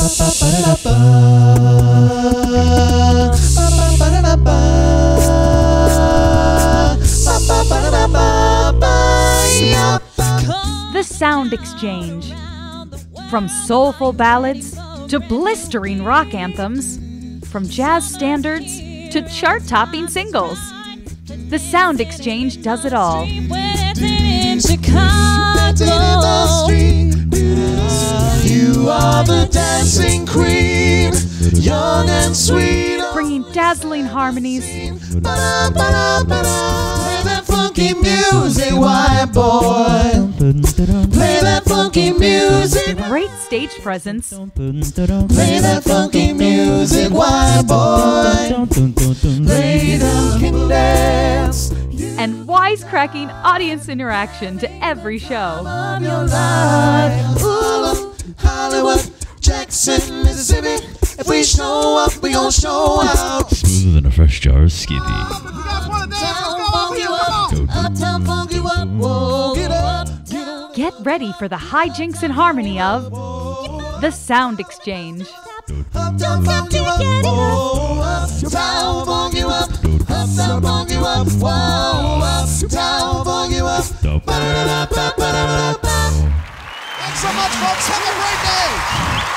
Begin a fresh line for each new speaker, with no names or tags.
The Sound Exchange. From soulful ballads to blistering rock anthems, from jazz standards to chart-topping singles, The Sound Exchange does it all.
In Chicago, you are the dancing queen, young and sweet,
bringing dazzling harmonies,
play that funky music, white boy. Play that funky music,
great stage presence,
play that funky music, white boy. Play that can dance,
and wisecracking audience interaction to every show.
on your life. Ooh, Hollywood, Jackson, Mississippi. If we show up, we gon' show out.
Smoother than a fresh jar of Skippy.
Uptown funk you up, whoa. Get up, get up.
Get ready for the hijinks and harmony of The Sound Exchange.
Uptown funk you up, whoa. Uptown funk you up, uptown funk you up, whoa. Uptown funk you up.
Thanks so much, folks. Have a great day.